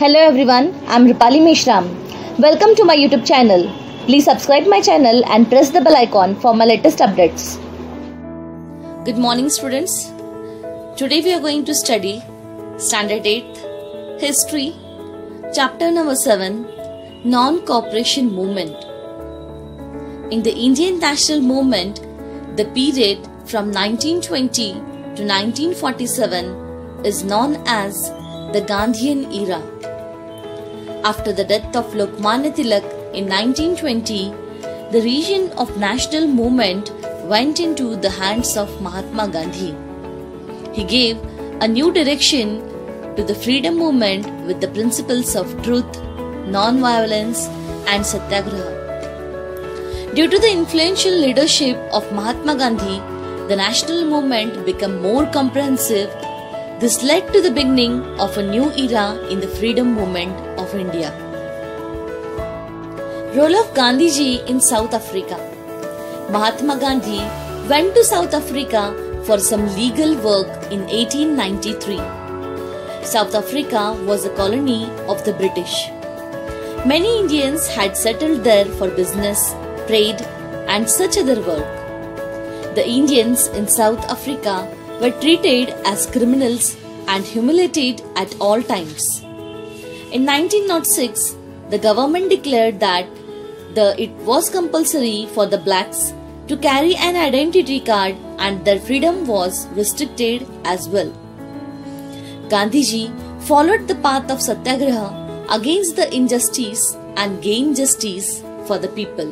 Hello everyone, I'm Rupali Meshram. Welcome to my YouTube channel. Please subscribe my channel and press the bell icon for my latest updates. Good morning students. Today we are going to study Standard 8th History, Chapter number 7, Non-Cooperation Movement. In the Indian National Movement, the period from 1920 to 1947 is known as the Gandhian era. After the death of Lokmanya Tilak in 1920, the region of national movement went into the hands of Mahatma Gandhi. He gave a new direction to the freedom movement with the principles of truth, non-violence and satyagraha. Due to the influential leadership of Mahatma Gandhi, the national movement became more comprehensive. This led to the beginning of a new era in the freedom movement of India. Role of Gandhiji in South Africa. Mahatma Gandhi went to South Africa for some legal work in 1893. South Africa was a colony of the British. Many Indians had settled there for business, trade, and such other work. The Indians in South Africa were treated as criminals and humiliated at all times. In 1906, the government declared that it was compulsory for the blacks to carry an identity card and their freedom was restricted as well. Gandhiji followed the path of satyagraha against the injustice and gained justice for the people.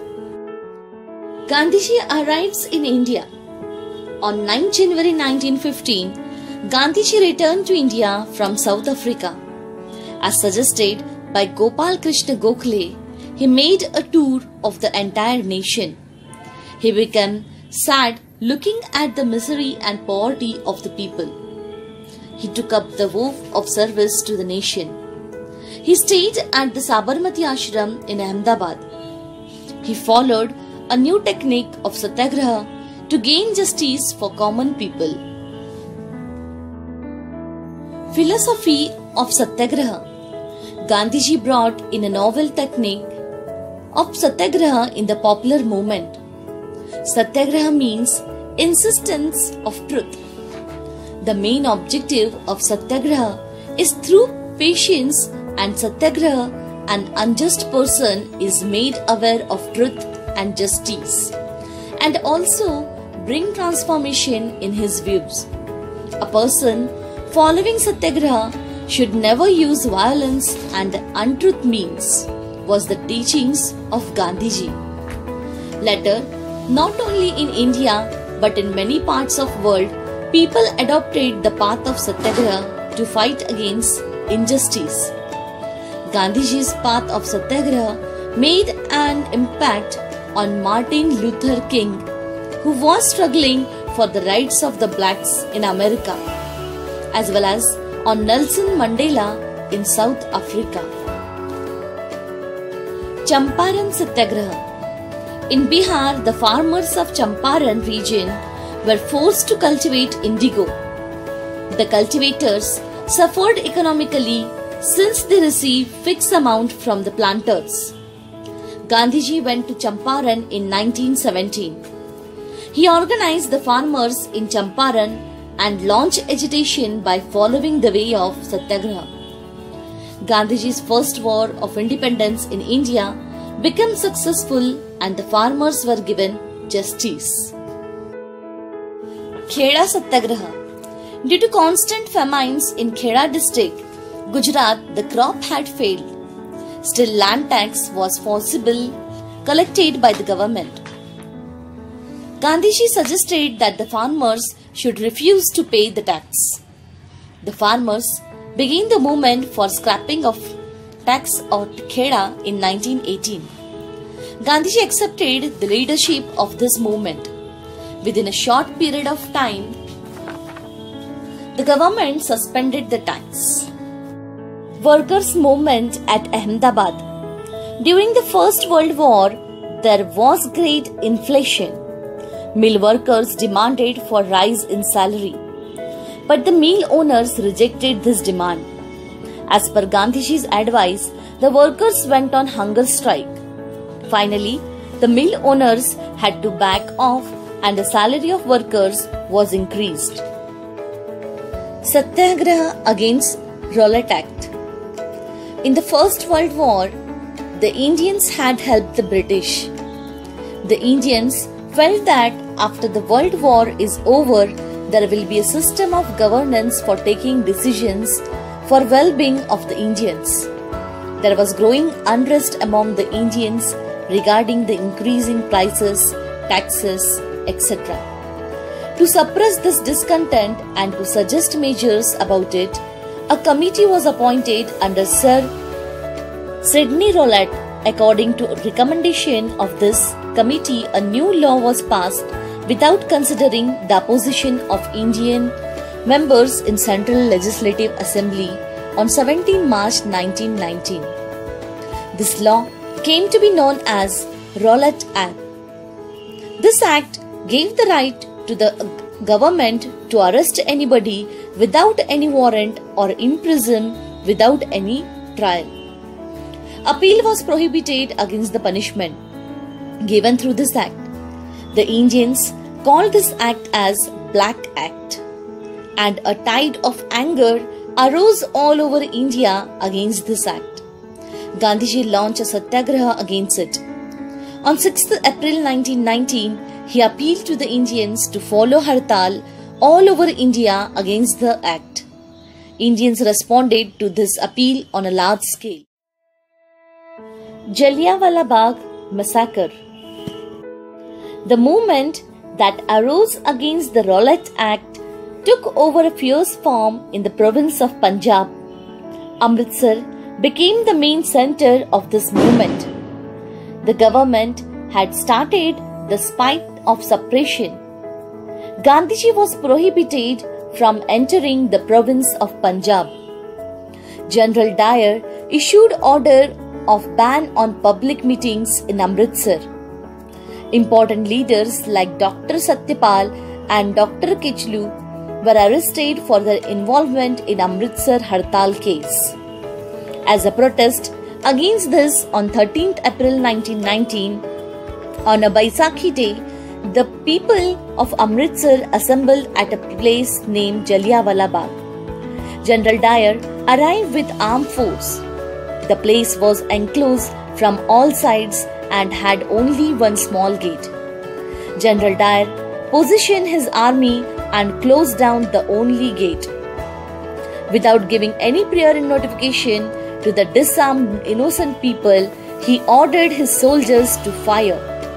Gandhiji arrives in India. On 9 January 1915, Gandhiji returned to India from South Africa. As suggested by Gopal Krishna Gokhale, he made a tour of the entire nation. He became sad looking at the misery and poverty of the people. He took up the vow of service to the nation. He stayed at the Sabarmati Ashram in Ahmedabad. He followed a new technique of satyagraha to gain justice for common people. Philosophy of Satyagraha. Gandhiji brought in a novel technique of Satyagraha in the popular movement. Satyagraha means insistence of truth. The main objective of Satyagraha is through patience and Satyagraha, an unjust person is made aware of truth and justice, and also bring transformation in his views. A person following Satyagraha should never use violence and untruth means, was the teachings of Gandhiji. Later, not only in India but in many parts of the world, people adopted the path of Satyagraha to fight against injustice. Gandhiji's path of Satyagraha made an impact on Martin Luther King, who was struggling for the rights of the blacks in America, as well as on Nelson Mandela in South Africa. Champaran Satyagraha. In Bihar, the farmers of Champaran region were forced to cultivate indigo. The cultivators suffered economically since they received fixed amount from the planters. Gandhiji went to Champaran in 1917. He organized the farmers in Champaran and launched agitation by following the way of Satyagraha. Gandhiji's first war of independence in India became successful and the farmers were given justice. Kheda Satyagraha. Due to constant famines in Kheda district, Gujarat, the crop had failed. Still, land tax was forcibly collected by the government. Gandhiji suggested that the farmers should refuse to pay the tax. The farmers began the movement for scrapping of tax at Kheda in 1918. Gandhiji accepted the leadership of this movement. Within a short period of time, the government suspended the tax. Workers' movement at Ahmedabad. During the First World War, there was great inflation. Mill workers demanded for rise in salary, but the mill owners rejected this demand. As per Gandhiji's advice, the workers went on hunger strike. Finally, the mill owners had to back off and the salary of workers was increased. Satyagraha against Rowlatt Act. In the First World War, the Indians had helped the British. The Indians felt that after the World War is over, there will be a system of governance for taking decisions for well-being of the Indians. There was growing unrest among the Indians regarding the increasing prices, taxes, etc. To suppress this discontent and to suggest measures about it, a committee was appointed under Sir Sidney Rowlatt. According to recommendation of this committee, a new law was passed without considering the opposition of Indian members in Central Legislative Assembly on 17 March 1919. This law came to be known as Rowlatt Act. This act gave the right to the government to arrest anybody without any warrant or imprison without any trial. Appeal was prohibited against the punishment given through this act. The Indians called this act as Black Act, and a tide of anger arose all over India against this act. Gandhiji launched a satyagraha against it. On 6th April 1919, he appealed to the Indians to follow Hartal all over India against the act. Indians responded to this appeal on a large scale. Jallianwala Bagh Massacre. The movement that arose against the Rowlatt Act took over a fierce form in the province of Punjab. Amritsar became the main center of this movement. The government had started the spite of suppression. Gandhiji was prohibited from entering the province of Punjab. General Dyer issued order of ban on public meetings in Amritsar. Important leaders like Dr. Satyapal and Dr. Kichlu were arrested for their involvement in Amritsar Hartal case. As a protest against this, on 13th April 1919, on a Baisakhi day, the people of Amritsar assembled at a place named Jallianwala Bagh. General Dyer arrived with armed force. The place was enclosed from all sides and had only one small gate. General Dyer positioned his army and closed down the only gate. Without giving any prior notification to the disarmed innocent people, he ordered his soldiers to fire.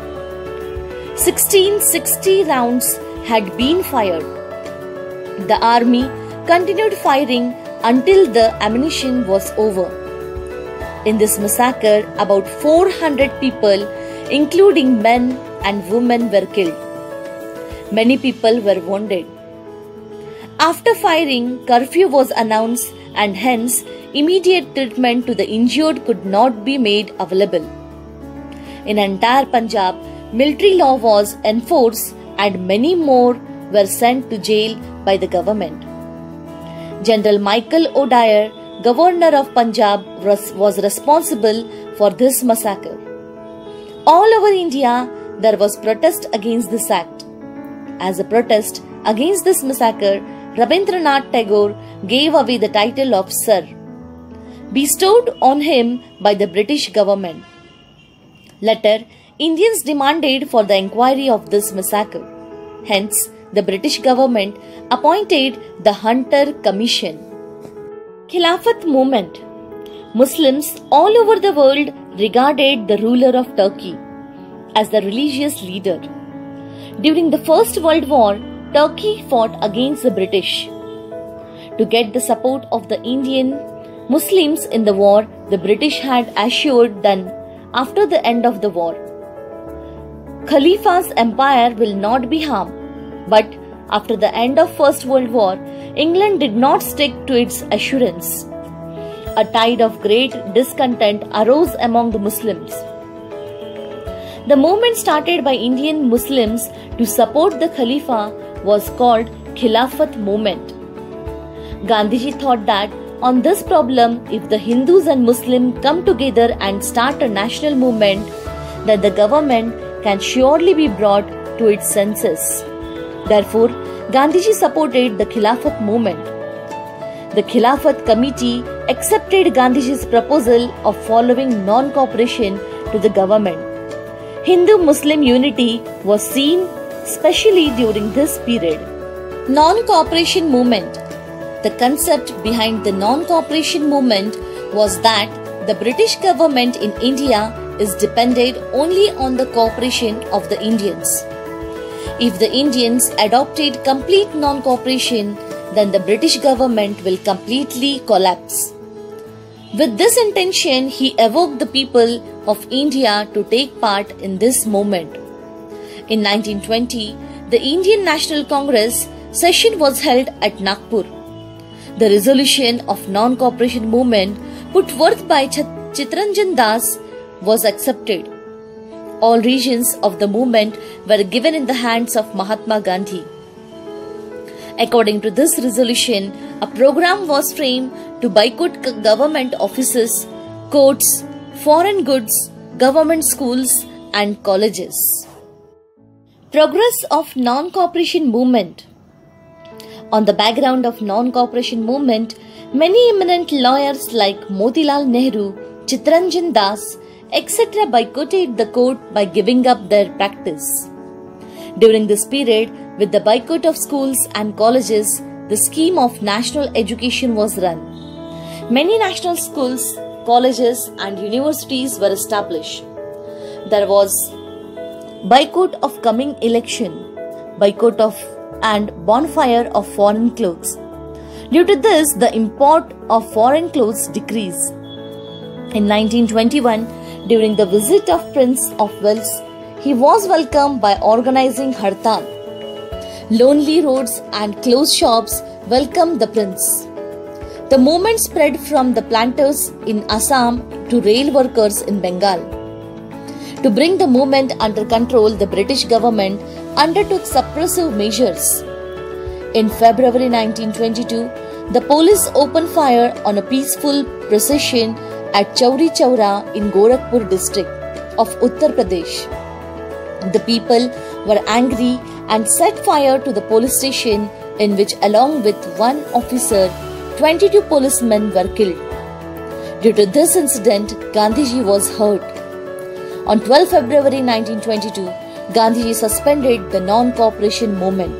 1660 rounds had been fired. The army continued firing until the ammunition was over. In this massacre, about 400 people, including men and women, were killed. Many people were wounded. After firing, curfew was announced and hence immediate treatment to the injured could not be made available. In entire Punjab, military law was enforced and many more were sent to jail by the government. General Michael O'Dwyer, Governor of Punjab, was responsible for this massacre. All over India, there was protest against this act. As a protest against this massacre, Rabindranath Tagore gave away the title of Sir, bestowed on him by the British government. Later, Indians demanded for the inquiry of this massacre. Hence, the British government appointed the Hunter Commission. Khilafat movement. Muslims all over the world regarded the ruler of Turkey as the religious leader. During the First World War, Turkey fought against the British. To get the support of the Indian Muslims in the war, the British had assured them after the end of the war, Khalifa's empire will not be harmed. But after the end of First World War, England did not stick to its assurance. A tide of great discontent arose among the Muslims. The movement started by Indian Muslims to support the Khalifa was called Khilafat movement. Gandhiji thought that on this problem, if the Hindus and Muslims come together and start a national movement, then the government can surely be brought to its senses. Therefore, Gandhiji supported the Khilafat movement. The Khilafat committee accepted Gandhiji's proposal of following non-cooperation to the government. Hindu-Muslim unity was seen especially during this period. Non-cooperation movement. The concept behind the non-cooperation movement was that the British government in India is dependent only on the cooperation of the Indians. If the Indians adopted complete non-cooperation, then the British government will completely collapse. With this intention, he evoked the people of India to take part in this movement. In 1920, the Indian National Congress session was held at Nagpur. The resolution of non-cooperation movement put forth by Chittaranjan Das was accepted. All regions of the movement were given in the hands of Mahatma Gandhi. According to this resolution, a program was framed to boycott government offices, courts, foreign goods, government schools and colleges. Progress of non-cooperation movement. On the background of non-cooperation movement, many eminent lawyers like Motilal Nehru, Chittaranjan Das, etc. boycotted the court by giving up their practice. During this period, with the boycott of schools and colleges, the scheme of national education was run. Many national schools, colleges and universities were established. There was boycott of coming election, boycott of and bonfire of foreign clothes. Due to this, the import of foreign clothes decreased. In 1921, during the visit of Prince of Wales, he was welcomed by organizing Hartal. Lonely roads and closed shops welcomed the prince. The movement spread from the planters in Assam to rail workers in Bengal. To bring the movement under control, the British government undertook suppressive measures. In February 1922, the police opened fire on a peaceful procession at Chauri Chaura in Gorakhpur district of Uttar Pradesh. The people were angry and set fire to the police station, in which along with one officer, 22 policemen were killed. Due to this incident, Gandhiji was hurt. On 12 February 1922, Gandhiji suspended the non-cooperation movement.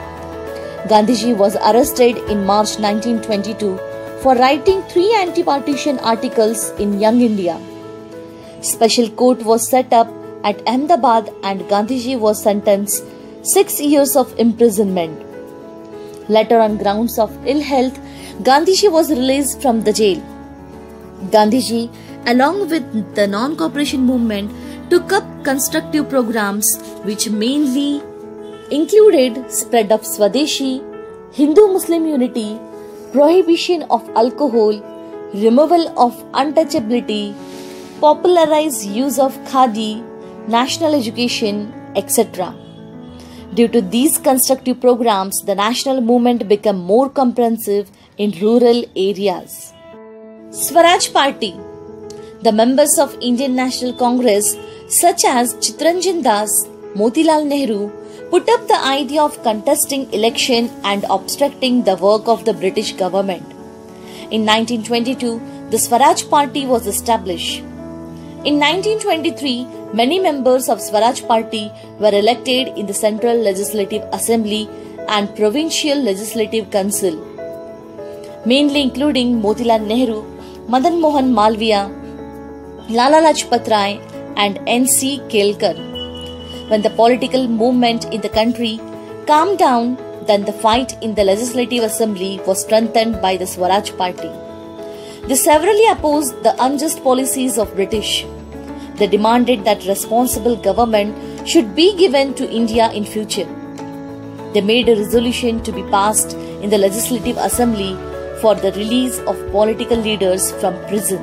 Gandhiji was arrested in March 1922 for writing 3 anti-partition articles in Young India. Special court was set up at Ahmedabad and Gandhiji was sentenced 6 years of imprisonment. Later, on grounds of ill health, Gandhiji was released from the jail. Gandhiji, along with the non-cooperation movement, took up constructive programs which mainly included spread of Swadeshi, Hindu-Muslim unity, prohibition of alcohol, removal of untouchability, popularized use of khadi, national education, etc. Due to these constructive programs, the national movement became more comprehensive in rural areas. Swaraj Party. The members of Indian National Congress such as Chittaranjan Das, Motilal Nehru put up the idea of contesting election and obstructing the work of the British government. In 1922, the Swaraj Party was established. In 1923, many members of Swaraj Party were elected in the Central Legislative Assembly and Provincial Legislative Council, mainly including Motilal Nehru, Madan Mohan Malviya, Lala Lajpat Rai and N.C. Kelkar. When the political movement in the country calmed down, then the fight in the Legislative Assembly was strengthened by the Swaraj Party. They severally opposed the unjust policies of British. They demanded that responsible government should be given to India in future. They made a resolution to be passed in the Legislative Assembly for the release of political leaders from prison.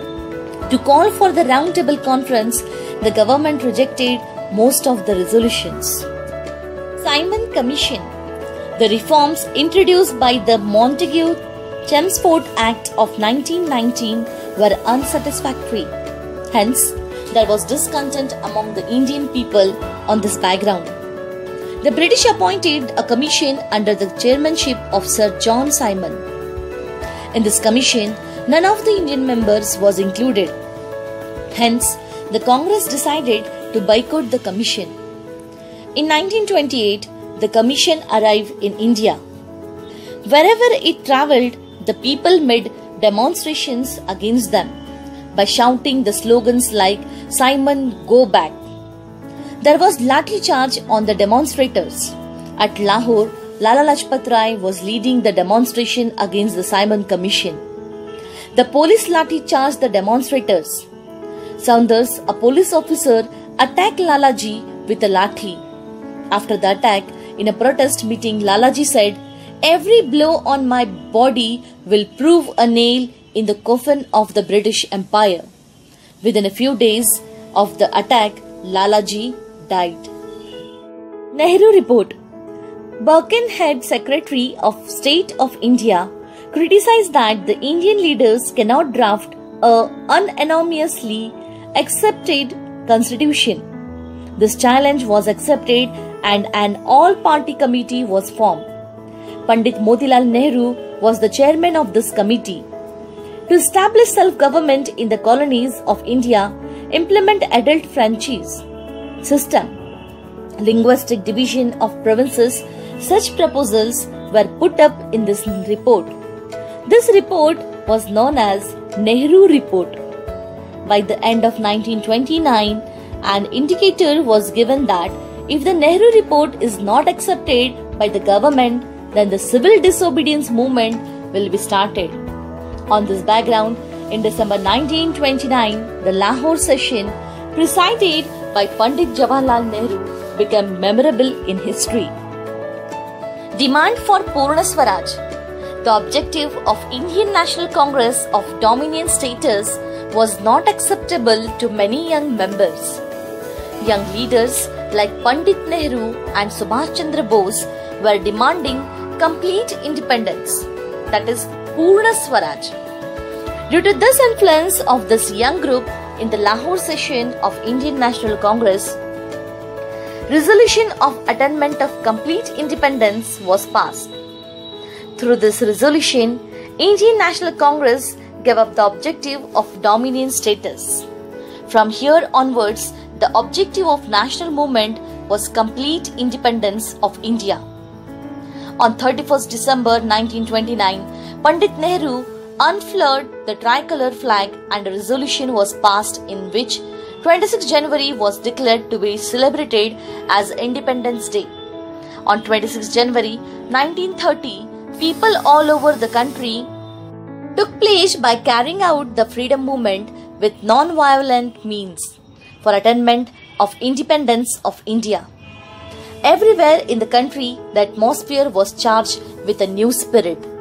To call for the Round Table Conference, the government rejected most of the resolutions. Simon Commission. The reforms introduced by the Montagu Chelmsford Act of 1919 were unsatisfactory. Hence, there was discontent among the Indian people on this background. The British appointed a commission under the chairmanship of Sir John Simon. In this commission, none of the Indian members was included. Hence, the Congress decided to boycott the commission. In 1928, the commission arrived in India. Wherever it travelled, the people made demonstrations against them by shouting the slogans like "Simon, go back." There was lathi charge on the demonstrators. At Lahore, Lala Lajpat Rai was leading the demonstration against the Simon Commission. The police lathi charged the demonstrators. Saunders, a police officer, attacked Lalaji with a lathi. After the attack, in a protest meeting, Lalaji said, "Every blow on my body will prove a nail in the coffin of the British Empire." Within a few days of the attack, Lalaji died. Nehru Report. Birkenhead, Secretary of State of India, criticized that the Indian leaders cannot draft a unanimously accepted constitution. This challenge was accepted and an all-party committee was formed. Pandit Motilal Nehru was the chairman of this committee. To establish self-government in the colonies of India, implement adult franchise system, linguistic division of provinces, such proposals were put up in this report. This report was known as Nehru Report. By the end of 1929, an indicator was given that if the Nehru Report is not accepted by the government, then the civil disobedience movement will be started. On this background, in December 1929, the Lahore session, presided by Pandit Jawaharlal Nehru, became memorable in history. Demand for Purna Swaraj. The objective of Indian National Congress of Dominion status was not acceptable to many young members. Young leaders like Pandit Nehru and Subhash Chandra Bose were demanding complete independence, that is, Purna Swaraj. Due to this influence of this young group in the Lahore session of Indian National Congress, resolution of attainment of complete independence was passed. Through this resolution, Indian National Congress gave up the objective of Dominion status. From here onwards, the objective of national movement was complete independence of India. On 31st December 1929, Pandit Nehru unfurled the tricolor flag and a resolution was passed in which 26 January was declared to be celebrated as Independence Day. On 26 January 1930, people all over the country took place by carrying out the freedom movement with non-violent means for attainment of independence of India. Everywhere in the country, the atmosphere was charged with a new spirit.